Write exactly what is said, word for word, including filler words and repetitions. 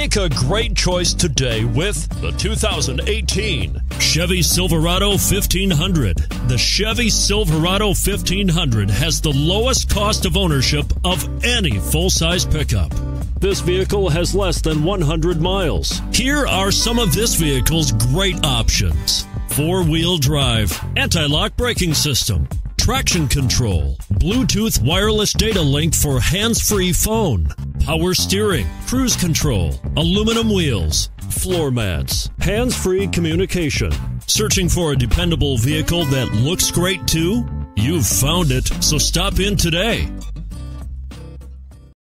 Make a great choice today with the two thousand eighteen Chevy Silverado fifteen hundred. The Chevy Silverado fifteen hundred has the lowest cost of ownership of any full-size pickup. This vehicle has less than one hundred miles. Here are some of this vehicle's great options: four-wheel drive, anti-lock braking system, traction control, Bluetooth wireless data link for hands-free phone, power steering, cruise control, aluminum wheels, floor mats, hands-free communication. Searching for a dependable vehicle that looks great too? You've found it, so stop in today.